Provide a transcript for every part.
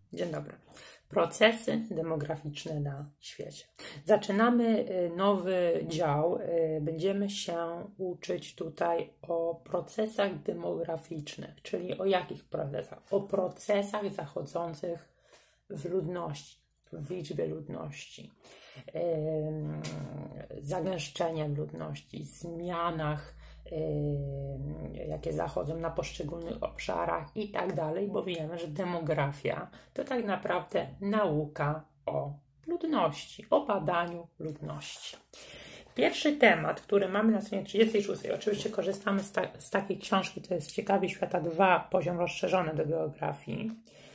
Dzień dobry. Procesy demograficzne na świecie. Zaczynamy nowy dział. Będziemy się uczyć tutaj o procesach demograficznych, czyli o jakich procesach? O procesach zachodzących w ludności, w liczbie ludności, zagęszczeniem ludności, zmianach, jakie zachodzą na poszczególnych obszarach i tak dalej, bo wiemy, że demografia to tak naprawdę nauka o ludności, o badaniu ludności. Pierwszy temat, który mamy na stronie 36, oczywiście korzystamy z takiej książki, to jest Ciekawi Świata 2, poziom rozszerzony do geografii.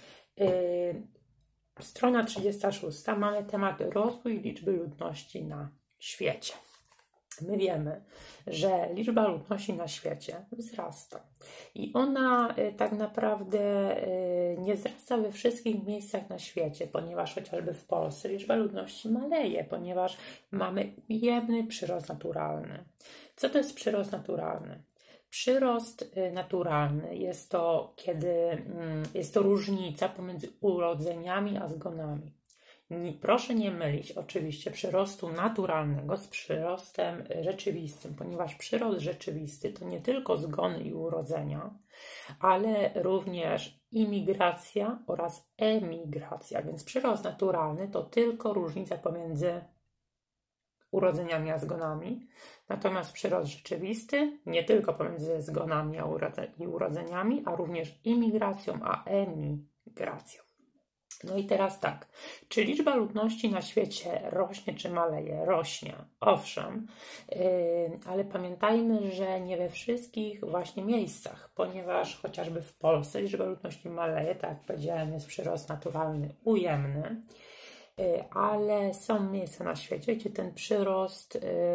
Strona 36, mamy temat rozwój liczby ludności na świecie. My wiemy, że liczba ludności na świecie wzrasta i ona tak naprawdę nie wzrasta we wszystkich miejscach na świecie, ponieważ chociażby w Polsce liczba ludności maleje, ponieważ mamy ujemny przyrost naturalny. Co to jest przyrost naturalny? Przyrost naturalny jest to, kiedy jest to różnica pomiędzy urodzeniami a zgonami. Proszę nie mylić oczywiście przyrostu naturalnego z przyrostem rzeczywistym, ponieważ przyrost rzeczywisty to nie tylko zgony i urodzenia, ale również imigracja oraz emigracja, więc przyrost naturalny to tylko różnica pomiędzy urodzeniami a zgonami, natomiast przyrost rzeczywisty nie tylko pomiędzy zgonami i urodzeniami, a również imigracją a emigracją. No i teraz tak, czy liczba ludności na świecie rośnie czy maleje? Rośnie, owszem, ale pamiętajmy, że nie we wszystkich właśnie miejscach, ponieważ chociażby w Polsce liczba ludności maleje, tak jak powiedziałem, jest przyrost naturalny ujemny, ale są miejsca na świecie, gdzie ten przyrost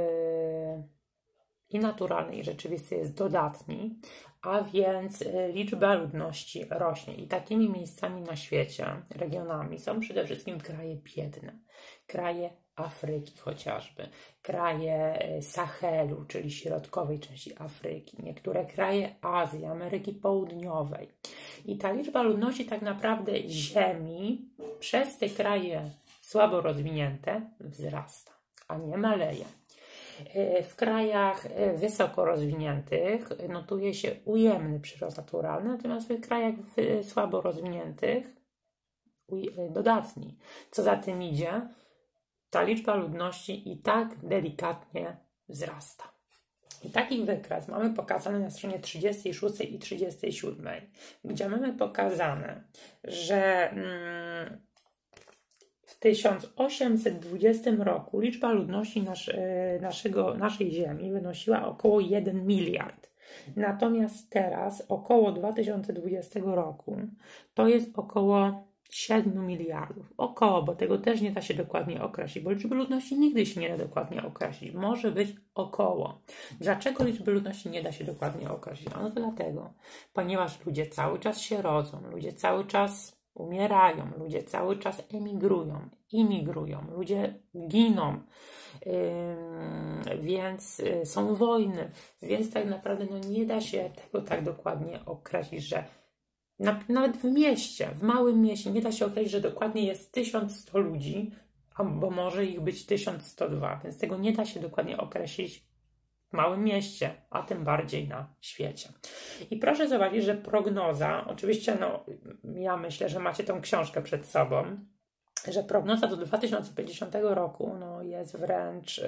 i naturalny, i rzeczywisty jest dodatni, a więc liczba ludności rośnie. I takimi miejscami na świecie, regionami są przede wszystkim kraje biedne, kraje Afryki chociażby, kraje Sahelu, czyli środkowej części Afryki, niektóre kraje Azji, Ameryki Południowej. I ta liczba ludności tak naprawdę ziemi przez te kraje słabo rozwinięte wzrasta, a nie maleje. W krajach wysoko rozwiniętych notuje się ujemny przyrost naturalny, natomiast w krajach słabo rozwiniętych dodatni. Co za tym idzie, ta liczba ludności i tak delikatnie wzrasta. I taki wykres mamy pokazany na stronie 36 i 37, gdzie mamy pokazane, że w 1820 roku liczba ludności naszej Ziemi wynosiła około 1 miliard. Natomiast teraz, około 2020 roku, to jest około 7 miliardów. Około, bo tego też nie da się dokładnie określić, bo liczby ludności nigdy się nie da dokładnie określić. Może być około. Dlaczego liczby ludności nie da się dokładnie określić? Ano to dlatego, ponieważ ludzie cały czas się rodzą, ludzie cały czas umierają, ludzie cały czas imigrują, ludzie giną, więc są wojny, więc tak naprawdę nie da się tego tak dokładnie określić, że nawet w mieście, w małym mieście nie da się określić, że dokładnie jest 1100 ludzi, bo może ich być 1102, więc tego nie da się dokładnie określić w małym mieście, a tym bardziej na świecie. I proszę zobaczyć, że prognoza, oczywiście ja myślę, że macie tą książkę przed sobą, że prognoza do 2050 roku jest wręcz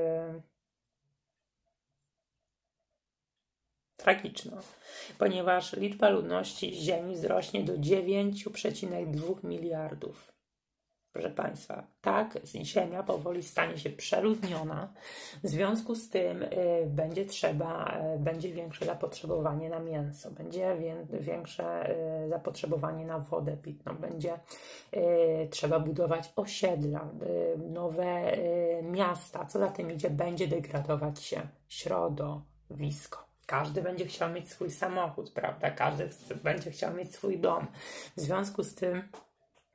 tragiczna, ponieważ liczba ludności Ziemi wzrośnie do 9,2 miliardów. Proszę Państwa, tak, Ziemia powoli stanie się przeludniona, w związku z tym będzie większe zapotrzebowanie na mięso, będzie większe zapotrzebowanie na wodę pitną, będzie trzeba budować osiedla, nowe miasta, co za tym idzie, będzie degradować się środowisko. Każdy będzie chciał mieć swój samochód, prawda? Każdy będzie chciał mieć swój dom. W związku z tym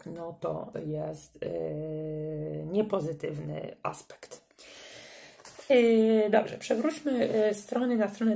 to jest niepozytywny aspekt. Dobrze, przewróćmy strony na stronę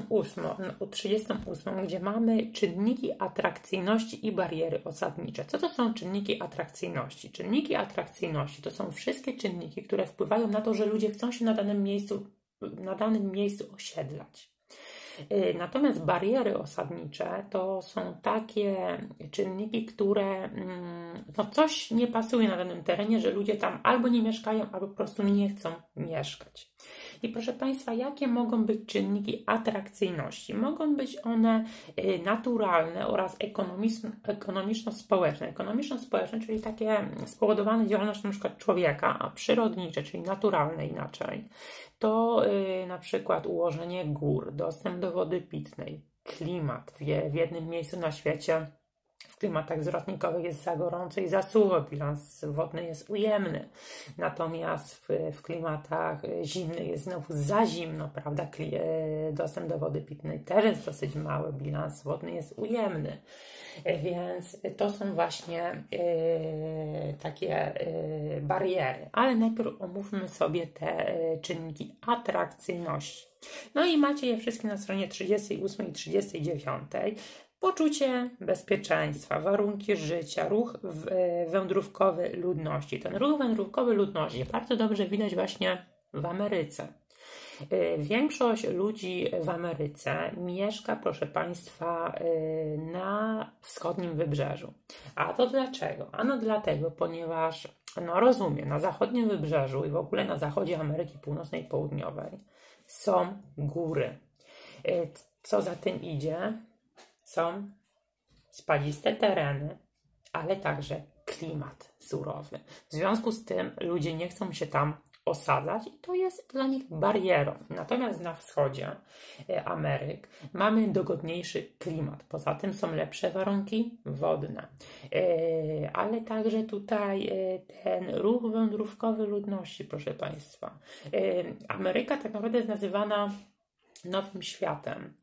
38, gdzie mamy czynniki atrakcyjności i bariery osadnicze. Co to są czynniki atrakcyjności? Czynniki atrakcyjności to są wszystkie czynniki, które wpływają na to, że ludzie chcą się na danym miejscu osiedlać. Natomiast bariery osadnicze to są takie czynniki, które coś nie pasuje na danym terenie, że ludzie tam albo nie mieszkają, albo po prostu nie chcą mieszkać. I proszę Państwa, jakie mogą być czynniki atrakcyjności? Mogą być one naturalne oraz ekonomiczno-społeczne. Ekonomiczno-społeczne, czyli takie spowodowane działalnością np. człowieka, a przyrodnicze, czyli naturalne inaczej. To na przykład ułożenie gór, dostęp do wody pitnej, klimat. W jednym miejscu na świecie w klimatach zwrotnikowych jest za gorąco i za sucho, bilans wodny jest ujemny. Natomiast w klimatach zimnych jest znowu za zimno, prawda? Dostęp do wody pitnej też jest dosyć mały, bilans wodny jest ujemny. Więc to są właśnie takie bariery. Ale najpierw omówmy sobie te czynniki atrakcyjności. No i macie je wszystkie na stronie 38 i 39. Poczucie bezpieczeństwa, warunki życia, ruch wędrówkowy ludności. Ten ruch wędrówkowy ludności bardzo dobrze widać właśnie w Ameryce. Większość ludzi w Ameryce mieszka, proszę Państwa, na wschodnim wybrzeżu. A to dlaczego? Ano dlatego, ponieważ, rozumiem, na zachodnim wybrzeżu i w ogóle na zachodzie Ameryki Północnej i Południowej są góry. Co za tym idzie? Są spadziste tereny, ale także klimat surowy. W związku z tym ludzie nie chcą się tam osadzać i to jest dla nich barierą. Natomiast na wschodzie Ameryk mamy dogodniejszy klimat. Poza tym są lepsze warunki wodne. Ale także tutaj ten ruch wędrówkowy ludności, proszę Państwa. Ameryka tak naprawdę jest nazywana Nowym Światem.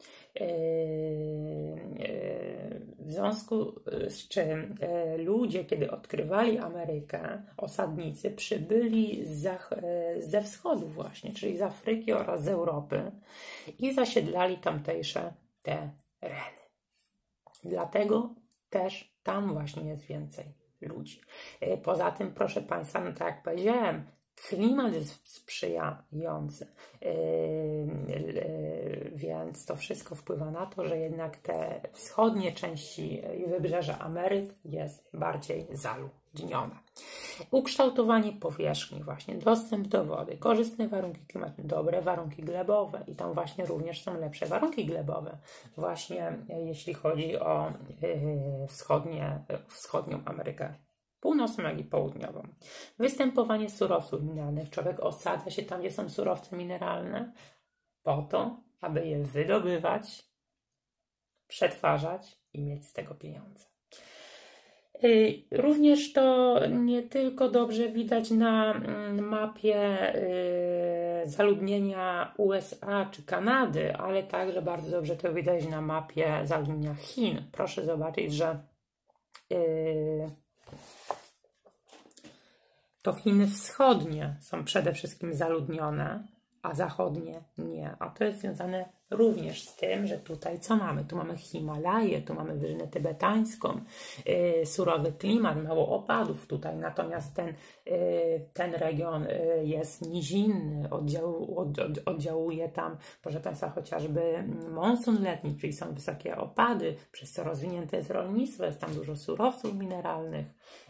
W związku z czym ludzie, kiedy odkrywali Amerykę, osadnicy przybyli ze wschodu właśnie, czyli z Afryki oraz z Europy i zasiedlali tamtejsze tereny. Dlatego też tam właśnie jest więcej ludzi. Poza tym, proszę Państwa, tak jak powiedziałem, klimat jest sprzyjający, więc to wszystko wpływa na to, że jednak te wschodnie części wybrzeża Ameryk jest bardziej zaludnione. Ukształtowanie powierzchni, właśnie dostęp do wody, korzystne warunki klimatyczne, dobre warunki glebowe i tam właśnie również są lepsze warunki glebowe, właśnie jeśli chodzi o wschodnią Amerykę Północną, jak i południową. Występowanie surowców mineralnych. Człowiek osadza się tam, gdzie są surowce mineralne, po to, aby je wydobywać, przetwarzać i mieć z tego pieniądze. Również to nie tylko dobrze widać na mapie zaludnienia USA czy Kanady, ale także bardzo dobrze to widać na mapie zaludnienia Chin. Proszę zobaczyć, że to Chiny wschodnie są przede wszystkim zaludnione, a zachodnie nie. A to jest związane również z tym, że tutaj co mamy? Tu mamy Himalaje, tu mamy wyżynę tybetańską, surowy klimat, mało opadów tutaj, natomiast ten region jest nizinny, oddziałuje tam, proszę Państwa, chociażby monsun letni, czyli są wysokie opady, przez co rozwinięte jest rolnictwo, jest tam dużo surowców mineralnych,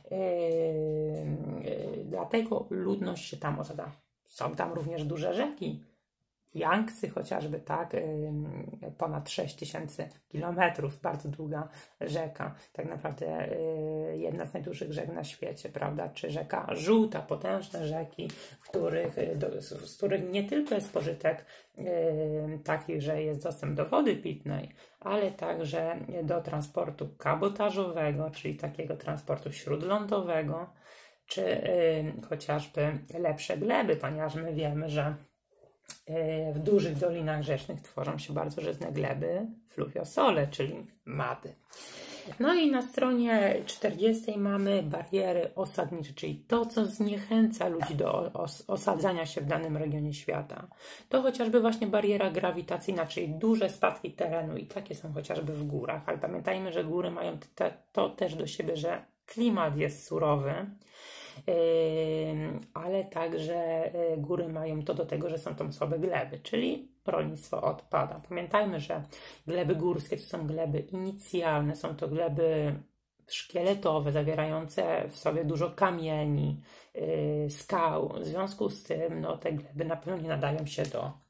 dlatego ludność się tam osada. Są tam również duże rzeki. Yangtze chociażby, tak, ponad 6000 kilometrów, bardzo długa rzeka, tak naprawdę jedna z najdłuższych rzek na świecie, prawda, czy rzeka Żółta, potężne rzeki, z których nie tylko jest pożytek taki, że jest dostęp do wody pitnej, ale także do transportu kabotażowego, czyli takiego transportu śródlądowego, czy chociażby lepsze gleby, ponieważ my wiemy, że w dużych dolinach rzecznych tworzą się bardzo żyzne gleby, fluviosole, czyli mady. No i na stronie 40 mamy bariery osadnicze, czyli to, co zniechęca ludzi do osadzania się w danym regionie świata. To chociażby właśnie bariera grawitacyjna, czyli duże spadki terenu i takie są chociażby w górach, ale pamiętajmy, że góry mają to też do siebie, że klimat jest surowy, ale także góry mają to do tego, że są tam słabe gleby, czyli rolnictwo odpada. Pamiętajmy, że gleby górskie to są gleby inicjalne, są to gleby szkieletowe, zawierające w sobie dużo kamieni, skał. W związku z tym te gleby na pewno nie nadają się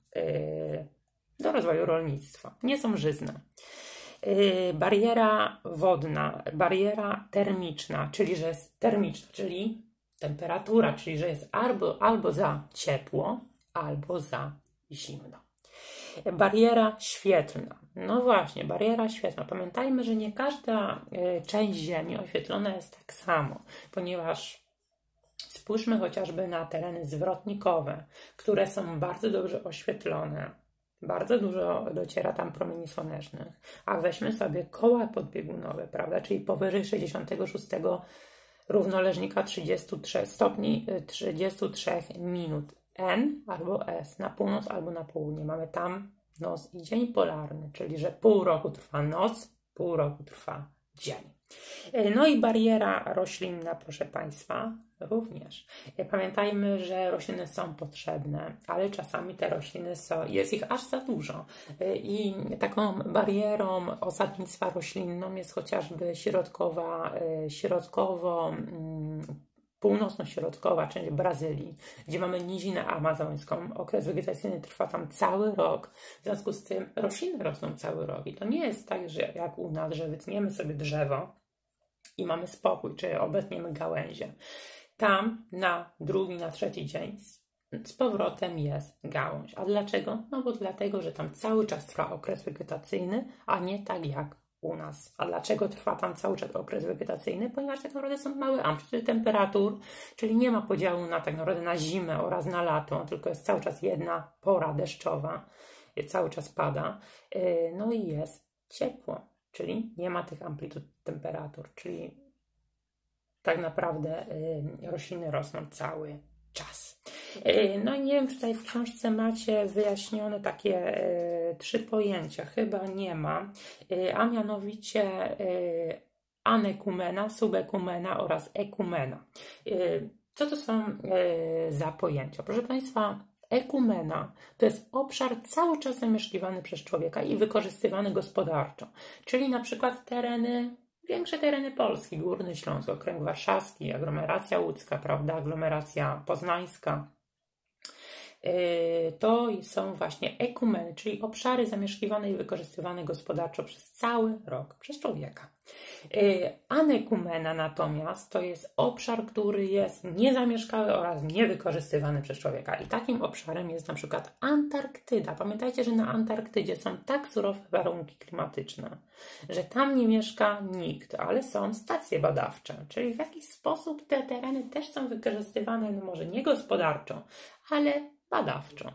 do rozwoju rolnictwa. Nie są żyzne. Bariera wodna, bariera termiczna, czyli że jest termiczna, czyli temperatura, czyli że jest albo za ciepło, albo za zimno. Bariera świetlna. No właśnie, bariera świetlna. Pamiętajmy, że nie każda część Ziemi oświetlona jest tak samo, ponieważ spójrzmy chociażby na tereny zwrotnikowe, które są bardzo dobrze oświetlone. Bardzo dużo dociera tam promieni słonecznych, a weźmy sobie koła podbiegunowe, prawda, czyli powyżej 66 równoleżnika 33 stopni 33 minut. N albo S, na północ albo na południe. Mamy tam noc i dzień polarny, czyli że pół roku trwa noc, pół roku trwa dzień. No i bariera roślinna, proszę Państwa, również. Pamiętajmy, że rośliny są potrzebne, ale czasami te rośliny jest ich aż za dużo. I taką barierą osadnictwa roślinną jest chociażby północno-środkowa, czyli Brazylii, gdzie mamy nizinę amazońską. Okres wegetacyjny trwa tam cały rok. W związku z tym rośliny rosną cały rok. I to nie jest tak, że jak u nas, że wytniemy sobie drzewo i mamy spokój, czy obetniemy gałęzie. Tam na drugi, na trzeci dzień z powrotem jest gałąź. A dlaczego? No bo dlatego, że tam cały czas trwa okres wegetacyjny, a nie tak jak u nas. A dlaczego trwa tam cały czas okres wegetacyjny? Ponieważ tak naprawdę są małe amplitudy temperatur, czyli nie ma podziału na tak naprawdę na zimę oraz na lato, tylko jest cały czas jedna pora deszczowa, cały czas pada, no i jest ciepło, czyli nie ma tych amplitud temperatur, czyli tak naprawdę rośliny rosną cały czas. No i nie wiem, czy tutaj w książce macie wyjaśnione takie 3 pojęcia. Chyba nie ma. A mianowicie anekumena, subekumena oraz ekumena. Co to są za pojęcia? Proszę Państwa, ekumena to jest obszar cały czas zamieszkiwany przez człowieka i wykorzystywany gospodarczo. Czyli na przykład większe tereny Polski, Górny Śląsk, Okręg Warszawski, aglomeracja łódzka, prawda, aglomeracja poznańska. To są właśnie ekumeny, czyli obszary zamieszkiwane i wykorzystywane gospodarczo przez cały rok, przez człowieka. Anekumena natomiast to jest obszar, który jest niezamieszkały oraz niewykorzystywany przez człowieka. I takim obszarem jest na przykład Antarktyda. Pamiętajcie, że na Antarktydzie są tak surowe warunki klimatyczne, że tam nie mieszka nikt, ale są stacje badawcze. Czyli w jakiś sposób te tereny też są wykorzystywane, no może nie gospodarczo, ale badawczo.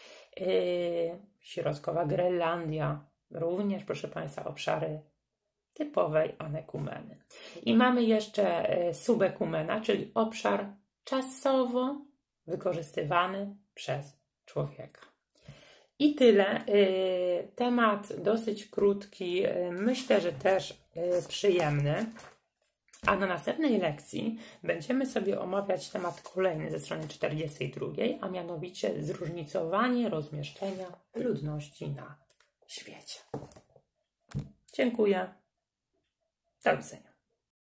Środkowa Grenlandia, również, proszę Państwa, obszary typowej anekumeny. I mamy jeszcze subekumena, czyli obszar czasowo wykorzystywany przez człowieka. I tyle. Temat dosyć krótki, myślę, że też przyjemny. A na następnej lekcji będziemy sobie omawiać temat kolejny ze strony 42, a mianowicie zróżnicowanie rozmieszczenia ludności na świecie. Dziękuję. Do widzenia.